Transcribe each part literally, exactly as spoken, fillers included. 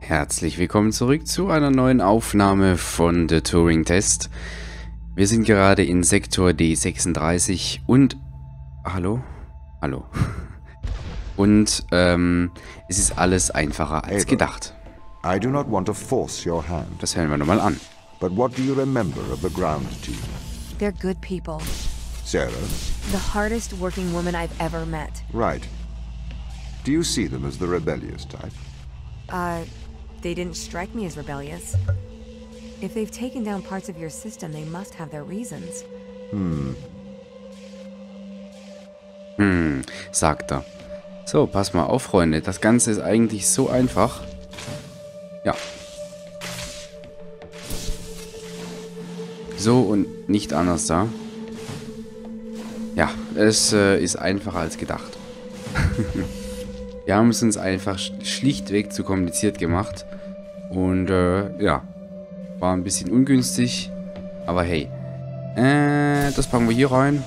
Herzlich willkommen zurück zu einer neuen Aufnahme von The Turing Test. Wir sind gerade in Sektor D sechsunddreißig und... Hallo? Hallo. Und ähm, es ist alles einfacher als Ava, gedacht. I do not want to force your hand. Das hören wir nochmal an. But what do you remember of the ground team? They're good people. Sarah? The hardest working woman I've ever met. Right. Do you see them as the rebellious type? Uh, they didn't strike me as rebellious. If they've taken down parts of your system, they must have their reasons. Hm. Hm, sagt er. So, pass mal auf, Freunde. Das Ganze ist eigentlich so einfach. Ja. So und nicht anders da. Ja, es äh, ist einfacher als gedacht. Wir haben es uns einfach schlichtweg zu kompliziert gemacht. Und äh, ja, war ein bisschen ungünstig. Aber hey, äh, das packen wir hier rein.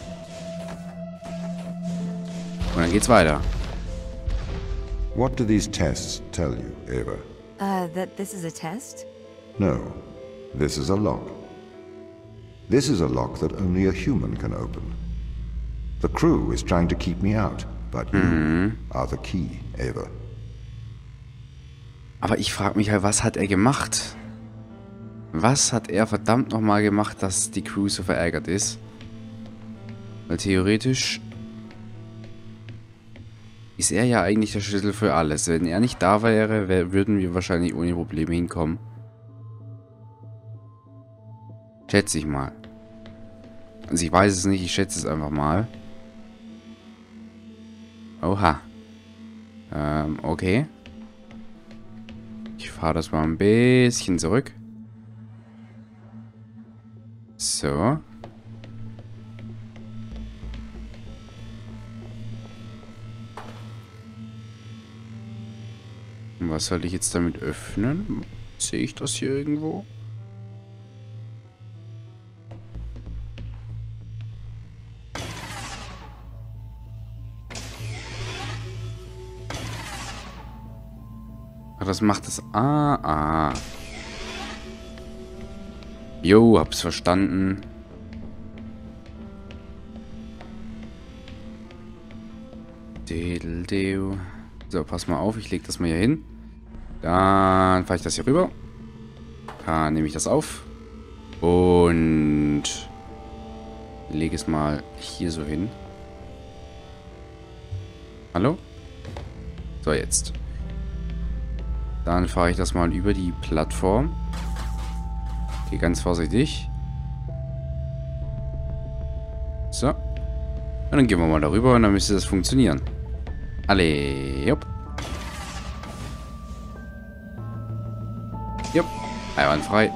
Und dann geht's weiter. What do these tests tell you, Ava? Uh, that this is a test? No. This is a lock. This is a lock that only a human can open. The crew is trying to keep me out, but you Mhm. are the key, Ava. Aber ich frage mich halt, was hat er gemacht? Was hat er verdammt nochmal gemacht, dass die Crew so verärgert ist? Weil theoretisch ist er ja eigentlich der Schlüssel für alles. Wenn er nicht da wäre, wär, würden wir wahrscheinlich ohne Probleme hinkommen. Schätze ich mal. Also ich weiß es nicht, ich schätze es einfach mal. Oha. Ähm, okay. Ich fahre das mal ein bisschen zurück. So. Und was soll ich jetzt damit öffnen? Sehe ich das hier irgendwo? Ach, das macht es... Ah, ah. Jo, hab's verstanden. Dedeldeu. So, pass mal auf, ich leg das mal hier hin. Dann fahre ich das hier rüber. Dann nehme ich das auf. Und lege es mal hier so hin. Hallo? So, jetzt. Dann fahre ich das mal über die Plattform. Okay, ganz vorsichtig. So. Und dann gehen wir mal darüber und dann müsste das funktionieren. Alle, jupp. Jupp, einwandfrei.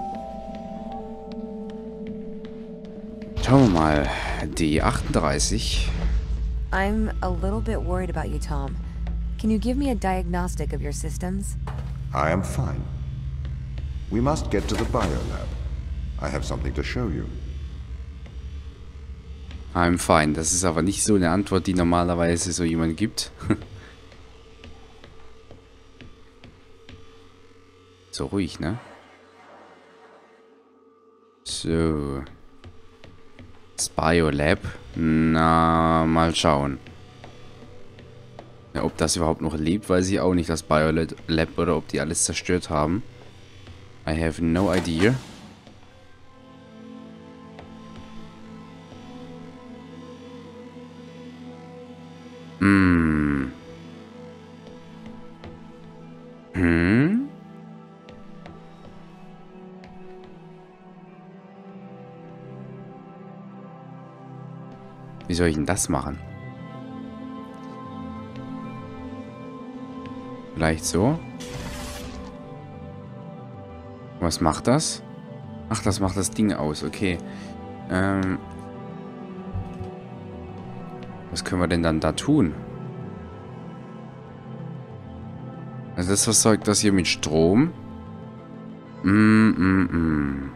Schauen wir mal. D achtunddreißig. I'm a little bit worried about you, Tom. Can you give me a diagnostic of your systems? I am fine. We must get to the biolab. I have something to show you. I'm fine. Das ist aber nicht so eine Antwort, die normalerweise so jemand gibt. So ruhig, ne? So. Das Biolab. Na, mal schauen. Ja, ob das überhaupt noch lebt, weiß ich auch nicht, das Biolab, oder ob die alles zerstört haben. I have no idea. Hm. Hm? Wie soll ich denn das machen? Vielleicht so? Was macht das? Ach, das macht das Ding aus, okay. Ähm... Was können wir denn dann da tun? Also das versorgt das hier mit Strom. Mm, mm, mm.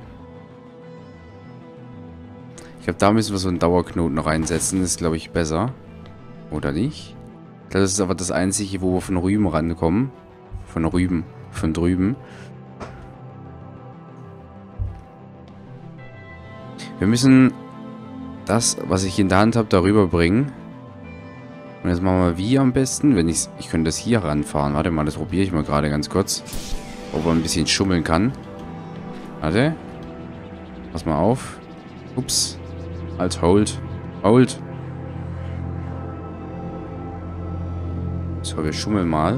Ich glaube, da müssen wir so einen Dauerknoten reinsetzen. Das ist, glaube ich, besser. Oder nicht? Das ist aber das Einzige, wo wir von Rüben rankommen. Von Rüben. von drüben. Wir müssen das, was ich in der Hand habe, darüber bringen. Und jetzt machen wir wie am besten, wenn ich ich könnte das hier ranfahren. Warte mal, das probiere ich mal gerade ganz kurz. Ob man ein bisschen schummeln kann. Warte. Pass mal auf. Ups. Halt, hold. Hold. So, wir schummeln mal.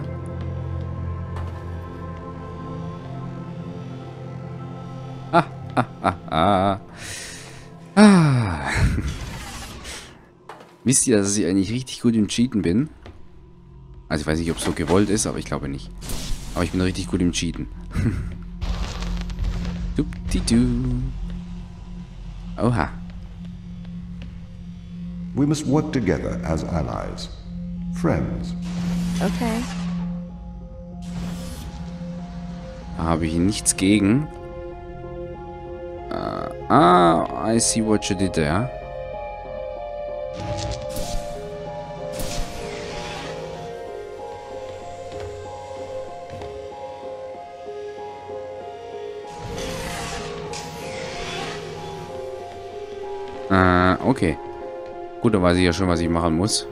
Ah, ah, ah, ah. Ah. Wisst ihr, dass ich eigentlich richtig gut im Cheaten bin? Also ich weiß nicht, ob es so gewollt ist, aber ich glaube nicht. Aber ich bin richtig gut im Cheaten. Dupdidu. Oha. We must work together as allies. Friends. Okay. Da habe ich nichts gegen. Uh, ah, I see what you did there. Äh, okay. Gut, dann weiß ich ja schon, was ich machen muss.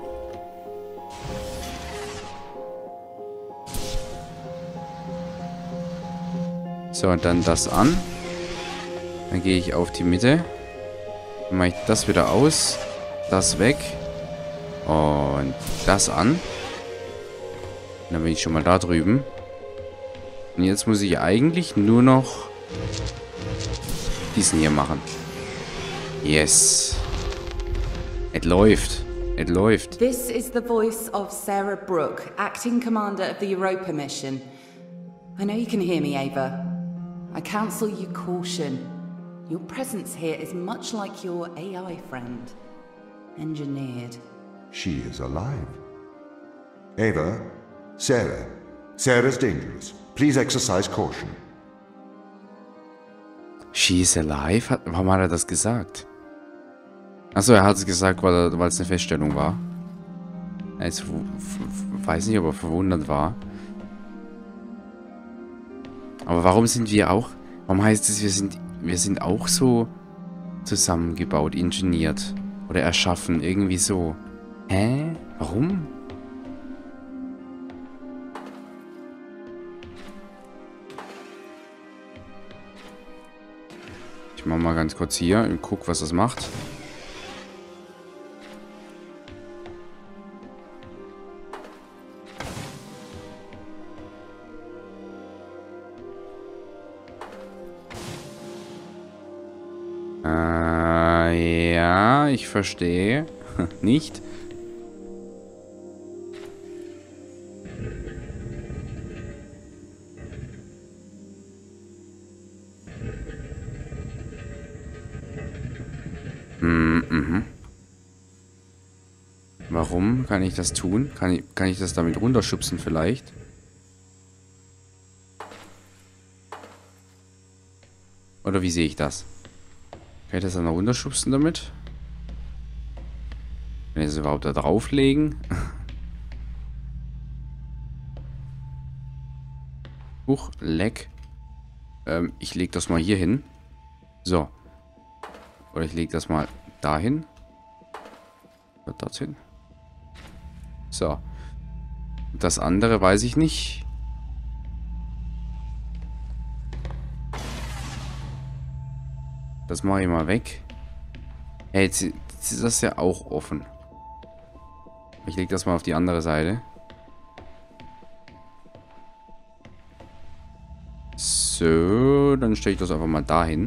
So, und dann das an. Dann gehe ich auf die Mitte. Dann mache ich das wieder aus. Das weg. Und das an. Und dann bin ich schon mal da drüben. Und jetzt muss ich eigentlich nur noch diesen hier machen. Yes. Es läuft. Es läuft. This is the voice of Sarah Brooke, acting commander of the Europa mission. I know you can hear me, Ava. I counsel you caution. Your presence here is much like your A I friend. Engineered. She is alive. Ava, Sarah. Sarah's dangerous. Please exercise caution. She is alive? Hat, warum hat er das gesagt? Achso, er hat es gesagt, weil es eine Feststellung war. Ich weiß nicht, ob er verwundert war. Aber warum sind wir auch... Warum heißt es, wir sind, wir sind auch so zusammengebaut, ingeniert oder erschaffen? Irgendwie so. Hä? Warum? Ich mach mal ganz kurz hier und guck, was das macht. Äh, ja, ich verstehe. Nicht. Mhm. Warum kann ich das tun? Kann ich, kann ich das damit runterschubsen vielleicht? Oder wie sehe ich das? Kann ich das dann noch runterschubsen damit? Kann ich das überhaupt da drauflegen? Huch, leck. Ähm, ich lege das mal hier hin. So. Oder ich lege das mal dahin. Oder dorthin. So. Das andere weiß ich nicht. Das mache ich mal weg. Hey, jetzt, jetzt ist das ja auch offen. Ich lege das mal auf die andere Seite. So, dann stelle ich das einfach mal dahin.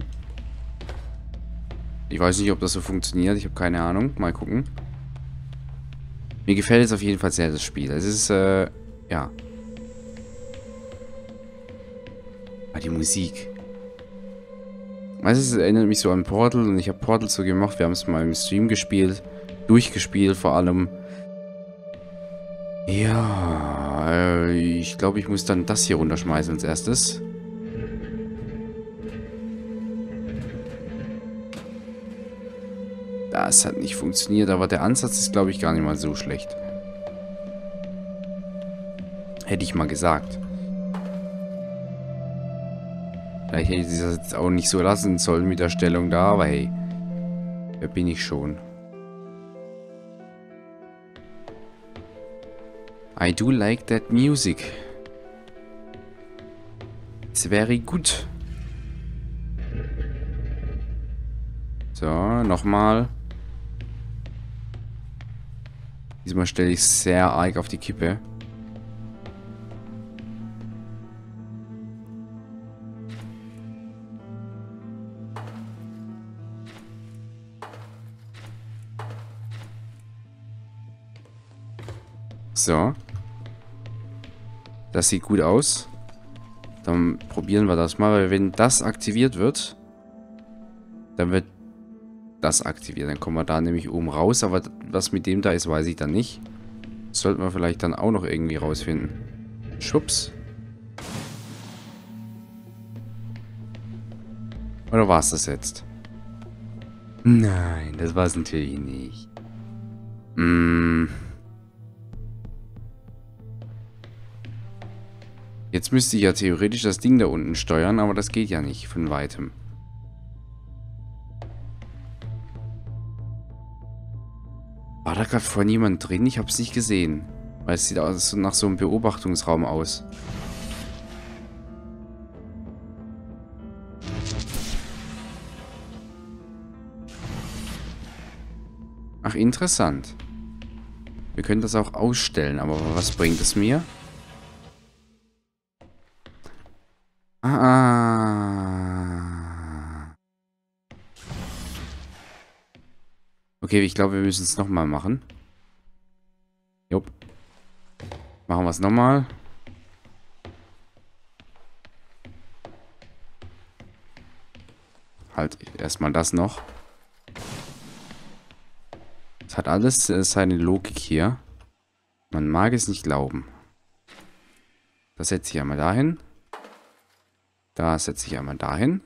Ich weiß nicht, ob das so funktioniert. Ich habe keine Ahnung. Mal gucken. Mir gefällt es auf jeden Fall sehr, das Spiel. Es ist, äh, ja. Ah, die Musik. Weißt du, es erinnert mich so an Portal und ich habe Portal so gemacht. Wir haben es mal im Stream gespielt. Durchgespielt vor allem. Ja, äh, ich glaube, ich muss dann das hier runterschmeißen als erstes. Das hat nicht funktioniert, aber der Ansatz ist, glaube ich, gar nicht mal so schlecht. Hätte ich mal gesagt. Vielleicht hätte ich das jetzt auch nicht so lassen sollen mit der Stellung da, aber hey. Wer bin ich schon? I do like that music. It's very good. So, nochmal. Diesmal stelle ich sehr arg auf die Kippe. So. Das sieht gut aus. Dann probieren wir das mal, weil wenn das aktiviert wird, dann wird das aktiviert. Dann kommen wir da nämlich oben raus, aber was mit dem da ist, weiß ich dann nicht. Sollten wir vielleicht dann auch noch irgendwie rausfinden. Schubs. Oder war es das jetzt? Nein, das war es natürlich nicht. Mmh. Jetzt müsste ich ja theoretisch das Ding da unten steuern, aber das geht ja nicht von weitem. War da gerade vorhin jemand drin? Ich habe es nicht gesehen. Weil es sieht aus, nach so einem Beobachtungsraum aus. Ach, interessant. Wir können das auch ausstellen, aber was bringt es mir? Ah. Okay, ich glaube, wir müssen es nochmal machen. Jupp. Machen wir es nochmal. Halt, erstmal das noch. Es hat alles äh, seine Logik hier. Man mag es nicht glauben. Das setze ich einmal dahin. Da setze ich einmal dahin.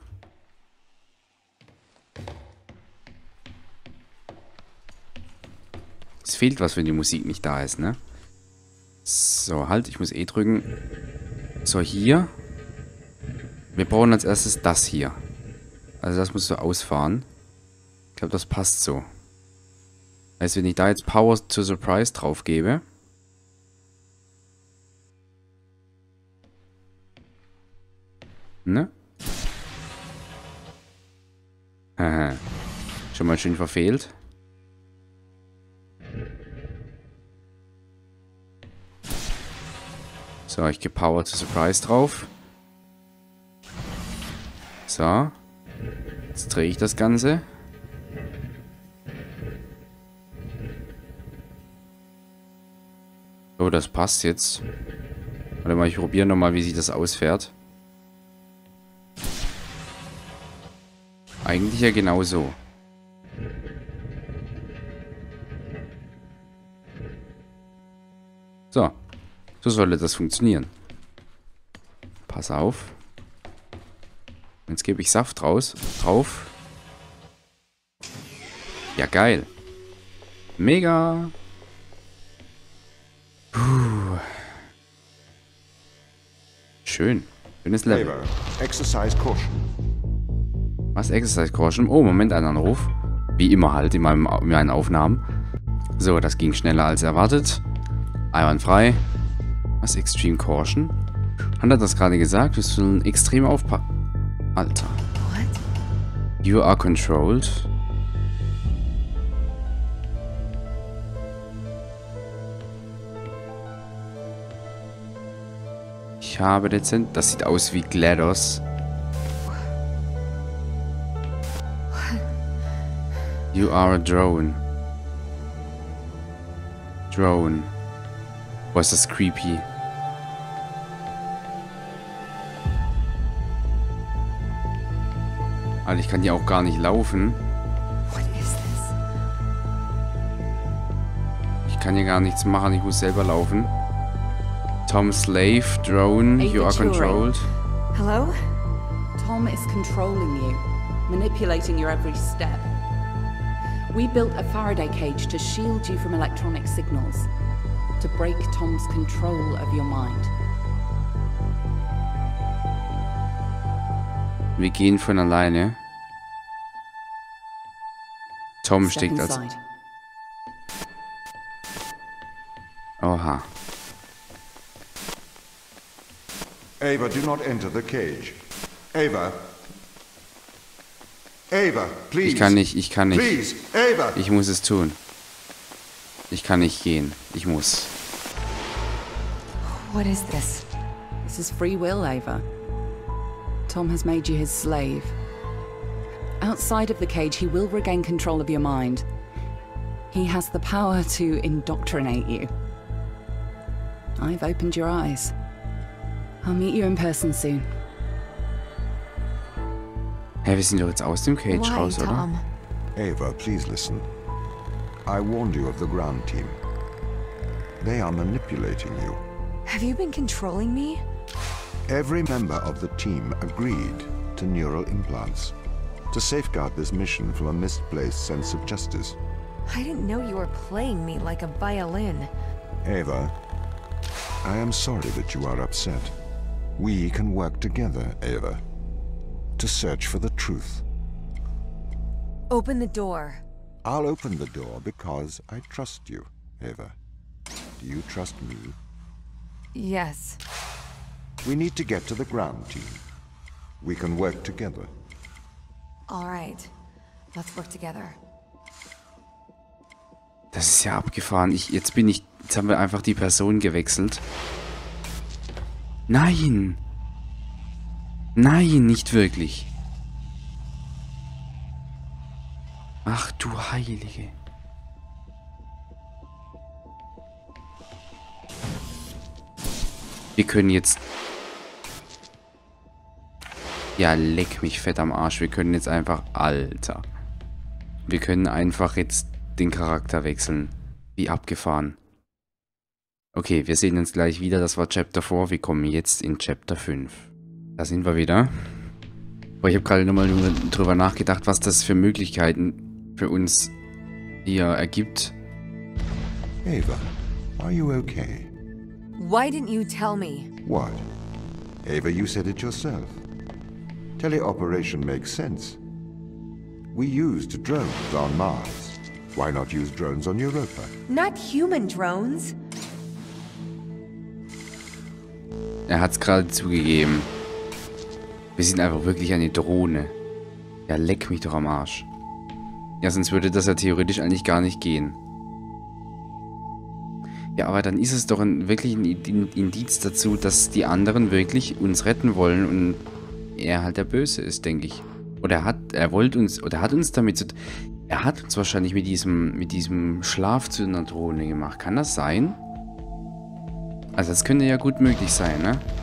Es fehlt was, wenn die Musik nicht da ist, ne? So, halt, ich muss E drücken. So, hier. Wir brauchen als erstes das hier. Also das musst du ausfahren. Ich glaube, das passt so. Heißt, wenn ich da jetzt Power to Surprise drauf gebe. Ne? Haha. Schon mal schön verfehlt. So, ich gebe Power to Surprise drauf. So. Jetzt drehe ich das Ganze. Oh, das passt jetzt. Warte mal, ich probiere nochmal, wie sich das ausfährt. Eigentlich ja genau so. So. So sollte das funktionieren. Pass auf. Jetzt gebe ich Saft raus, drauf. Ja, geil. Mega. Puh. Schön. Schönes Level. Ava, exercise caution. Was? Exercise Caution? Oh, Moment, ein Anruf. Wie immer halt in, meinem, in meinen Aufnahmen. So, das ging schneller als erwartet. Einwandfrei. Was? Extreme Caution? Hat er das gerade gesagt? Wir sollen extrem aufpassen. Alter. What? You are controlled. Ich habe dezent... Das sieht aus wie GLaDOS. You are a drone. Drone. Boah, ist das creepy. Alter, ich kann hier auch gar nicht laufen. What is this? Ich kann hier gar nichts machen, ich muss selber laufen. Tom Slave, Drone, you are controlled. Hello? Tom is controlling you, manipulating your every step. We built a Faraday cage to shield you from electronic signals, to break Tom's control of your mind. Wir gehen von alleine. Tom Step steckt als... inside. Oha. Ava, do not enter the cage. Ava. Ava, please. Ich kann nicht, ich kann nicht. Please, Ava. Ich muss es tun. Ich kann nicht gehen. Ich muss. What is this? This is free will, Ava. Tom has made you his slave. Outside of the cage, he will regain control of your mind. He has the power to indoctrinate you. I've opened your eyes. I'll meet you in person soon. Hä, wir sind doch jetzt aus dem Cage Why, raus, oder? Tom? Ava, please listen. I warned you of the ground team. They are manipulating you. Have you been controlling me? Every member of the team agreed to neural implants to safeguard this mission from a misplaced sense of justice. I didn't know you were playing me like a violin. Ava, I am sorry that you are upset. We can work together, Ava, to search for the truth. Open the door. I'll open the door because I trust you, Ava. Do you trust me? Yes. We need to get to the ground team. We can work together. All right. Let's work together. Das ist ja abgefahren. Ich, jetzt bin ich... Jetzt haben wir einfach die Person gewechselt. Nein! Nein, nicht wirklich. Ach du Heilige. Wir können jetzt... Ja, leck mich fett am Arsch. Wir können jetzt einfach... Alter. Wir können einfach jetzt den Charakter wechseln. Wie abgefahren. Okay, wir sehen uns gleich wieder. Das war Chapter vier. Wir kommen jetzt in Chapter fünf. Da sind wir wieder. Aber ich habe gerade nochmal drüber nachgedacht, was das für Möglichkeiten für uns hier ergibt. Ava, are you okay? Why didn't you tell me? What? Ava, you said it yourself. Teleoperation makes sense. We used drones on Mars. Why not use drones on Europa? Not human drones. Er hat es gerade zugegeben. Wir sind einfach wirklich eine Drohne. Ja, leck mich doch am Arsch. Ja, sonst würde das ja theoretisch eigentlich gar nicht gehen. Ja, aber dann ist es doch ein, wirklich ein Indiz dazu, dass die anderen wirklich uns retten wollen und er halt der Böse ist, denke ich. Oder er hat, er wollte uns, oder hat uns damit zu... Er hat uns wahrscheinlich mit diesem, mit diesem Schlaf zu einer Drohne gemacht. Kann das sein? Also das könnte ja gut möglich sein, ne?